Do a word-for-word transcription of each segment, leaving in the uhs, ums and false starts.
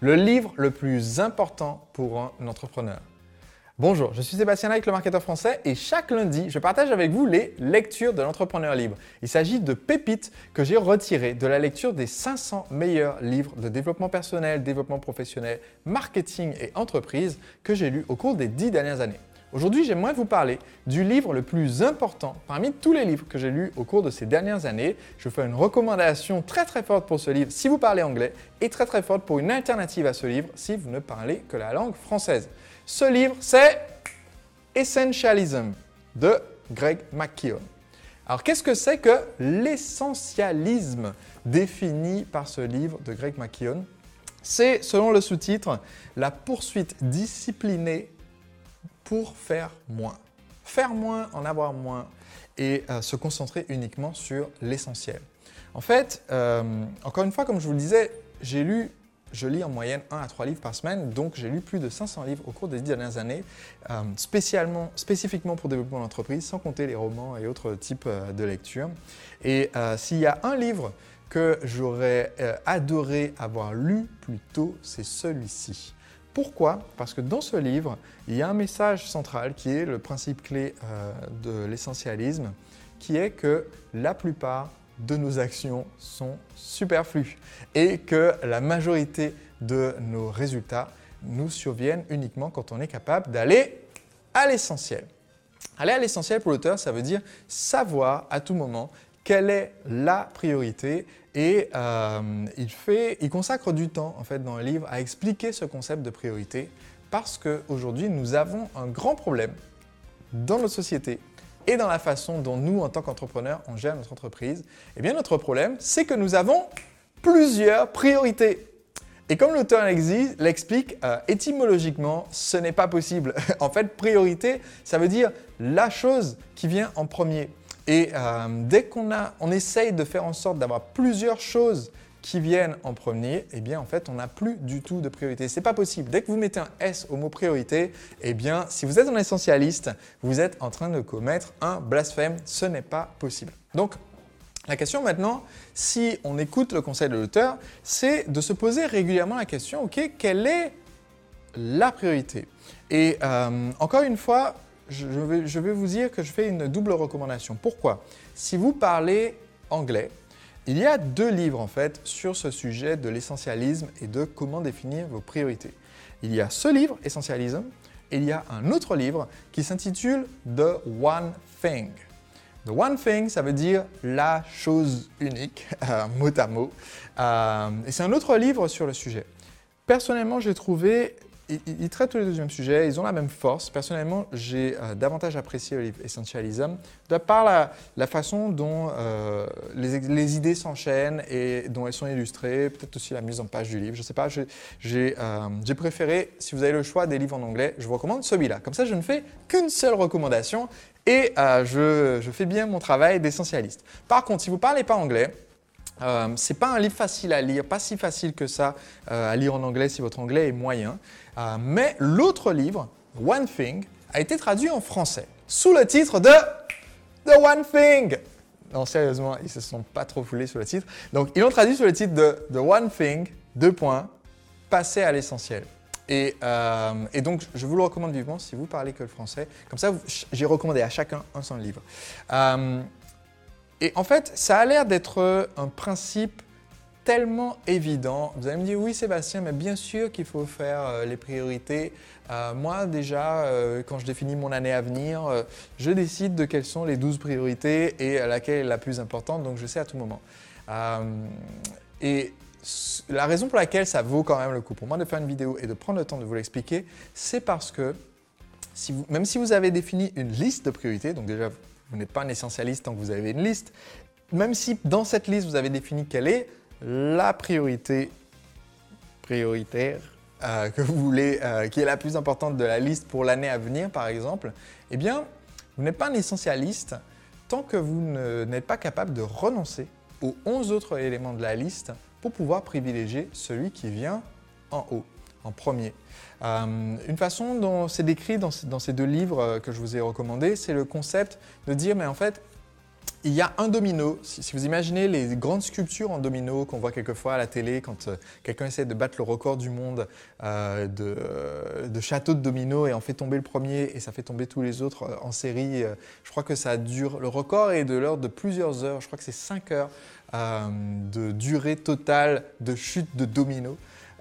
le livre le plus important pour un entrepreneur. Bonjour, je suis Sébastien Like, le marketeur français, et chaque lundi, je partage avec vous les lectures de l'entrepreneur libre. Il s'agit de pépites que j'ai retirées de la lecture des cinq cents meilleurs livres de développement personnel, développement professionnel, marketing et entreprise que j'ai lus au cours des dix dernières années. Aujourd'hui, j'aimerais vous parler du livre le plus important parmi tous les livres que j'ai lus au cours de ces dernières années. Je fais une recommandation très très forte pour ce livre si vous parlez anglais et très très forte pour une alternative à ce livre si vous ne parlez que la langue française. Ce livre, c'est Essentialism de Greg McKeown. Alors, qu'est-ce que c'est que l'essentialisme défini par ce livre de Greg McKeown? C'est, selon le sous-titre, la poursuite disciplinée pour faire moins. Faire moins, en avoir moins et euh, se concentrer uniquement sur l'essentiel. En fait, euh, encore une fois, comme je vous le disais, j'ai lu, je lis en moyenne un à trois livres par semaine, donc j'ai lu plus de cinq cents livres au cours des dix dernières années, euh, spécialement, spécifiquement pour développer mon entreprise, sans compter les romans et autres types euh, de lecture. Et euh, s'il y a un livre que j'aurais euh, adoré avoir lu plus tôt, c'est celui-ci. Pourquoi? Parce que dans ce livre, il y a un message central qui est le principe clé euh, de l'essentialisme, qui est que la plupart de nos actions sont superflues et que la majorité de nos résultats nous surviennent uniquement quand on est capable d'aller à l'essentiel. Aller à l'essentiel pour l'auteur, ça veut dire savoir à tout moment quelle est la priorité et euh, il, fait, il consacre du temps en fait, dans le livre à expliquer ce concept de priorité parce qu'aujourd'hui, nous avons un grand problème dans notre société et dans la façon dont nous, en tant qu'entrepreneurs, on gère notre entreprise. Eh bien, notre problème, c'est que nous avons plusieurs priorités. Et comme l'auteur l'explique, euh, étymologiquement, ce n'est pas possible. En fait, priorité, ça veut dire la chose qui vient en premier. Et euh, dès qu'on a, on essaye de faire en sorte d'avoir plusieurs choses qui viennent en premier, eh bien en fait, on n'a plus du tout de priorité. Ce n'est pas possible. Dès que vous mettez un S au mot priorité, eh bien, si vous êtes un essentialiste, vous êtes en train de commettre un blasphème. Ce n'est pas possible. Donc, la question maintenant, si on écoute le conseil de l'auteur, c'est de se poser régulièrement la question, ok, quelle est la priorité? Et euh, encore une fois, Je vais, je vais vous dire que je fais une double recommandation. Pourquoi? Si vous parlez anglais, il y a deux livres en fait sur ce sujet de l'essentialisme et de comment définir vos priorités. Il y a ce livre, Essentialism, et il y a un autre livre qui s'intitule The One Thing. The One Thing, ça veut dire la chose unique, euh, mot à mot. Euh, et c'est un autre livre sur le sujet. Personnellement, j'ai trouvé Ils, ils traitent tous les deux du même sujet, ils ont la même force. Personnellement, j'ai euh, davantage apprécié le livre Essentialism de par la, la façon dont euh, les, les idées s'enchaînent et dont elles sont illustrées, peut-être aussi la mise en page du livre. Je ne sais pas, j'ai euh, préféré, si vous avez le choix des livres en anglais, je vous recommande celui-là. Comme ça, je ne fais qu'une seule recommandation et euh, je, je fais bien mon travail d'essentialiste. Par contre, si vous ne parlez pas anglais, Euh, ce n'est pas un livre facile à lire, pas si facile que ça euh, à lire en anglais si votre anglais est moyen. Euh, mais l'autre livre, One Thing, a été traduit en français sous le titre de The One Thing. Non, sérieusement, ils ne se sont pas trop foulés sur le titre. Donc, ils l'ont traduit sous le titre de The One Thing, deux points, passer à l'essentiel. Et, euh, et donc, je vous le recommande vivement si vous parlez que le français. Comme ça, j'ai recommandé à chacun un seul livre. Euh, Et en fait, ça a l'air d'être un principe tellement évident. Vous allez me dire, oui Sébastien, mais bien sûr qu'il faut faire euh, les priorités. Euh, moi déjà, euh, quand je définis mon année à venir, euh, je décide de quelles sont les douze priorités et euh, laquelle est la plus importante, donc je sais à tout moment. Euh, et la raison pour laquelle ça vaut quand même le coup pour moi de faire une vidéo et de prendre le temps de vous l'expliquer, c'est parce que si vous, même si vous avez défini une liste de priorités, donc déjà vous n'êtes pas un essentialiste tant que vous avez une liste. Même si dans cette liste, vous avez défini quelle est la priorité prioritaire euh, que vous voulez, euh, qui est la plus importante de la liste pour l'année à venir, par exemple, eh bien, vous n'êtes pas un essentialiste tant que vous n'êtes pas capable de renoncer aux onze autres éléments de la liste pour pouvoir privilégier celui qui vient en haut, en premier. Euh, une façon dont c'est décrit dans, dans ces deux livres que je vous ai recommandés, c'est le concept de dire, mais en fait, il y a un domino. Si, si vous imaginez les grandes sculptures en domino qu'on voit quelquefois à la télé quand euh, quelqu'un essaie de battre le record du monde euh, de, euh, de château de domino et en fait tomber le premier et ça fait tomber tous les autres euh, en série. Euh, je crois que ça dure, le record est de l'ordre de plusieurs heures. Je crois que c'est cinq heures euh, de durée totale de chute de domino.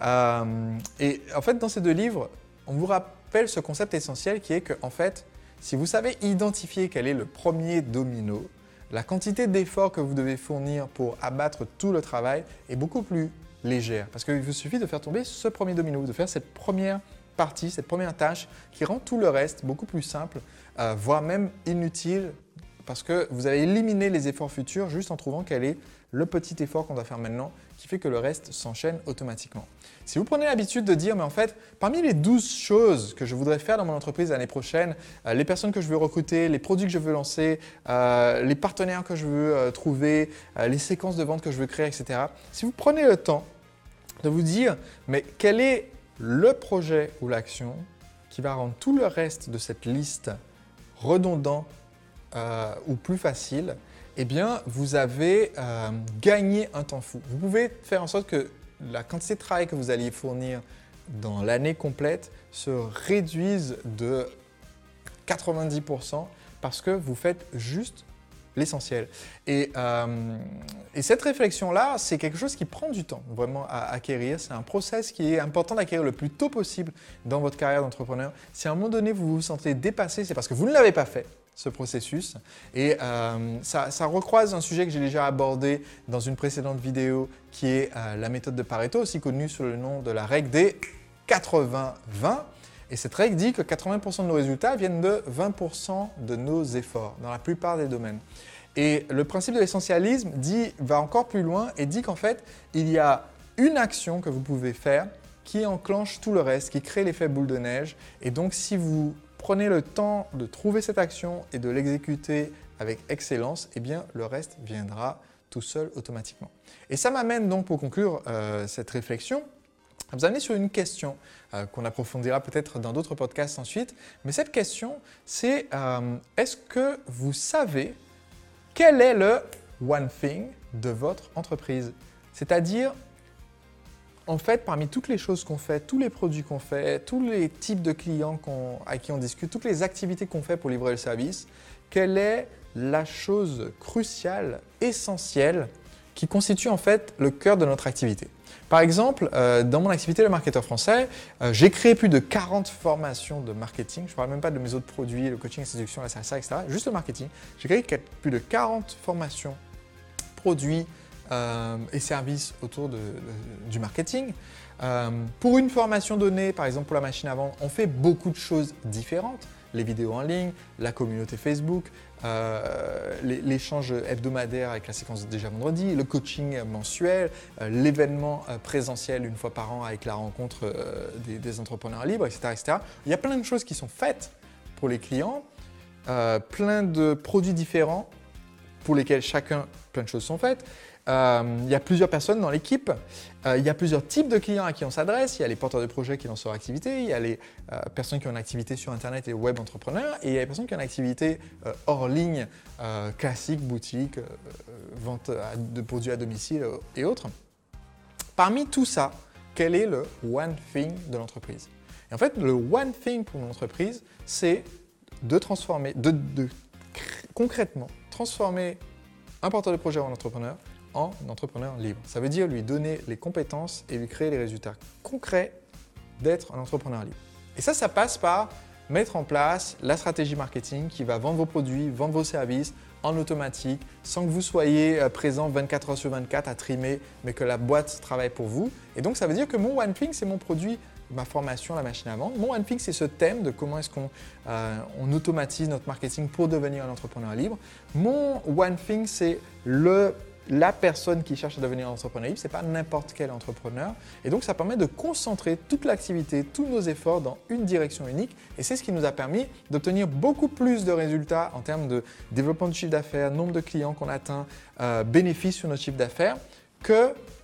Euh, et en fait, dans ces deux livres, on vous rappelle ce concept essentiel qui est que, en fait, si vous savez identifier quel est le premier domino, la quantité d'efforts que vous devez fournir pour abattre tout le travail est beaucoup plus légère. Parce qu'il vous suffit de faire tomber ce premier domino, de faire cette première partie, cette première tâche qui rend tout le reste beaucoup plus simple, euh, voire même inutile, parce que vous avez éliminé les efforts futurs juste en trouvant quel est le petit effort qu'on doit faire maintenant qui fait que le reste s'enchaîne automatiquement. Si vous prenez l'habitude de dire, mais en fait, parmi les douze choses que je voudrais faire dans mon entreprise l'année prochaine, euh, les personnes que je veux recruter, les produits que je veux lancer, euh, les partenaires que je veux euh, trouver, euh, les séquences de vente que je veux créer, et cetera. Si vous prenez le temps de vous dire, mais quel est le projet ou l'action qui va rendre tout le reste de cette liste redondant euh, ou plus facile, eh bien, vous avez euh, gagné un temps fou. Vous pouvez faire en sorte que la quantité de travail que vous alliez fournir dans l'année complète se réduise de quatre-vingt-dix pour cent parce que vous faites juste l'essentiel. Et, euh, et cette réflexion-là, c'est quelque chose qui prend du temps vraiment à acquérir. C'est un process qui est important d'acquérir le plus tôt possible dans votre carrière d'entrepreneur. Si à un moment donné, vous vous sentez dépassé, c'est parce que vous ne l'avez pas fait, ce processus. Et euh, ça, ça recroise un sujet que j'ai déjà abordé dans une précédente vidéo qui est euh, la méthode de Pareto, aussi connue sous le nom de la règle des quatre-vingts vingt. Et cette règle dit que quatre-vingts pour cent de nos résultats viennent de vingt pour cent de nos efforts dans la plupart des domaines. Et le principe de l'essentialisme dit, va encore plus loin et dit qu'en fait, il y a une action que vous pouvez faire qui enclenche tout le reste, qui crée l'effet boule de neige. Et donc, si vous prenez le temps de trouver cette action et de l'exécuter avec excellence, eh bien, le reste viendra tout seul automatiquement. Et ça m'amène donc, pour conclure euh, cette réflexion, à vous amener sur une question euh, qu'on approfondira peut-être dans d'autres podcasts ensuite. Mais cette question, c'est euh, est-ce que vous savez quel est le one thing de votre entreprise? C'est-à-dire, en fait, parmi toutes les choses qu'on fait, tous les produits qu'on fait, tous les types de clients qu'on, à qui on discute, toutes les activités qu'on fait pour livrer le service, quelle est la chose cruciale, essentielle, qui constitue en fait le cœur de notre activité? Par exemple, euh, dans mon activité Le Marketeur Français, euh, j'ai créé plus de quarante formations de marketing. Je ne parle même pas de mes autres produits, le coaching, la séduction, la salsa, et cetera. Juste le marketing. J'ai créé plus de quarante formations, produits euh, et services autour de, de, du marketing. Euh, pour une formation donnée, par exemple pour la machine à vendre, on fait beaucoup de choses différentes. Les vidéos en ligne, la communauté Facebook, euh, l'échange hebdomadaire avec la séquence déjà vendredi, le coaching mensuel, euh, l'événement euh, présentiel une fois par an avec la rencontre euh, des, des entrepreneurs libres, et cetera, et cetera. Il y a plein de choses qui sont faites pour les clients, euh, plein de produits différents pour lesquels chacun, plein de choses sont faites. Euh, il y a plusieurs personnes dans l'équipe, euh, il y a plusieurs types de clients à qui on s'adresse, il y a les porteurs de projets qui lancent leur activité, il y a les euh, personnes qui ont une activité sur Internet et web entrepreneurs, et il y a les personnes qui ont une activité euh, hors ligne, euh, classique, boutique, euh, vente de produits à domicile euh, et autres. Parmi tout ça, quel est le one thing de l'entreprise? Et en fait, le one thing pour mon entreprise, c'est de transformer, de, de concrètement transformer un porteur de projet ou un entrepreneur en entrepreneur libre. Ça veut dire lui donner les compétences et lui créer les résultats concrets d'être un entrepreneur libre. Et ça, ça passe par mettre en place la stratégie marketing qui va vendre vos produits, vendre vos services en automatique, sans que vous soyez présent vingt-quatre heures sur vingt-quatre à trimer, mais que la boîte travaille pour vous. Et donc, ça veut dire que mon One Thing, c'est mon produit, ma formation, la machine à vendre. Mon One Thing, c'est ce thème de comment est-ce qu'on euh, on automatise notre marketing pour devenir un entrepreneur libre. Mon One Thing, c'est le la personne qui cherche à devenir un entrepreneur libre, ce n'est pas n'importe quel entrepreneur. Et donc, ça permet de concentrer toute l'activité, tous nos efforts dans une direction unique. Et c'est ce qui nous a permis d'obtenir beaucoup plus de résultats en termes de développement du chiffre d'affaires, nombre de clients qu'on atteint, euh, bénéfices sur notre chiffre d'affaires, que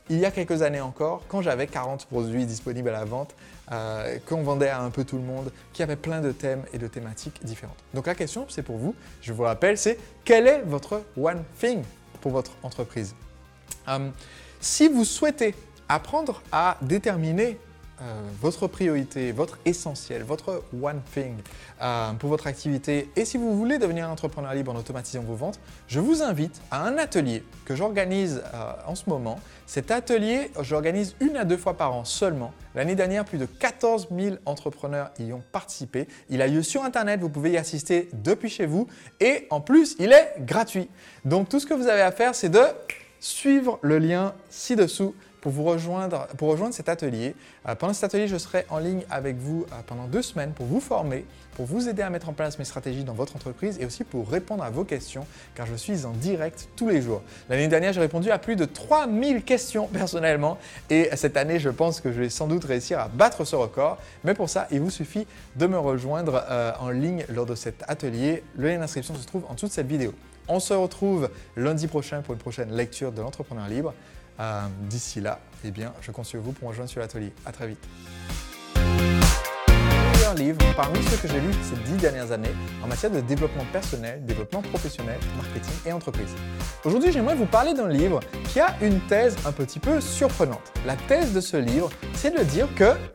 il y a quelques années encore, quand j'avais quarante produits disponibles à la vente, euh, qu'on vendait à un peu tout le monde, qui avait plein de thèmes et de thématiques différentes. Donc la question, c'est pour vous, je vous rappelle, c'est quel est votre one thing pour votre entreprise? euh, Si vous souhaitez apprendre à déterminer Euh, votre priorité, votre essentiel, votre one thing euh, pour votre activité et si vous voulez devenir entrepreneur libre en automatisant vos ventes, je vous invite à un atelier que j'organise euh, en ce moment. Cet atelier, j'organise une à deux fois par an seulement. L'année dernière, plus de quatorze mille entrepreneurs y ont participé. Il a lieu sur Internet, vous pouvez y assister depuis chez vous et en plus, il est gratuit. Donc tout ce que vous avez à faire, c'est de suivre le lien ci-dessous pour vous rejoindre, pour rejoindre cet atelier. Euh, pendant cet atelier, je serai en ligne avec vous euh, pendant deux semaines pour vous former, pour vous aider à mettre en place mes stratégies dans votre entreprise et aussi pour répondre à vos questions car je suis en direct tous les jours. L'année dernière, j'ai répondu à plus de trois mille questions personnellement et cette année, je pense que je vais sans doute réussir à battre ce record. Mais pour ça, il vous suffit de me rejoindre euh, en ligne lors de cet atelier. Le lien d'inscription se trouve en dessous de cette vidéo. On se retrouve lundi prochain pour une prochaine lecture de l'entrepreneur libre. Euh, D'ici là, eh bien, je compte sur vous pour me rejoindre sur l'atelier. À très vite. Un livre parmi ceux que j'ai lus ces dix dernières années en matière de développement personnel, développement professionnel, marketing et entreprise. Aujourd'hui, j'aimerais vous parler d'un livre qui a une thèse un petit peu surprenante. La thèse de ce livre, c'est de dire que